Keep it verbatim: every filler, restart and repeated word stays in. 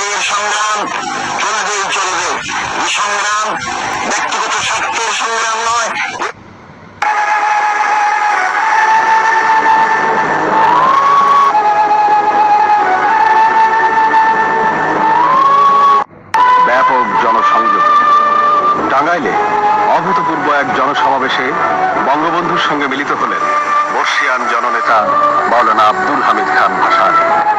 আমাদের সংগ্রাম চলবেই চলবে। এই সংগ্রাম ব্যক্তিগত স্বার্থের সংগ্রাম নয়। ব্যাপক জনসংযোগ। টাঙ্গাইলে অভূতপূর্ব এক জনসমাবেশে বঙ্গবন্ধুর সঙ্গে মিলিত হলেন বর্ষিয়ান জননেতা মাওলানা আব্দুল হামিদ খান ভাসানী।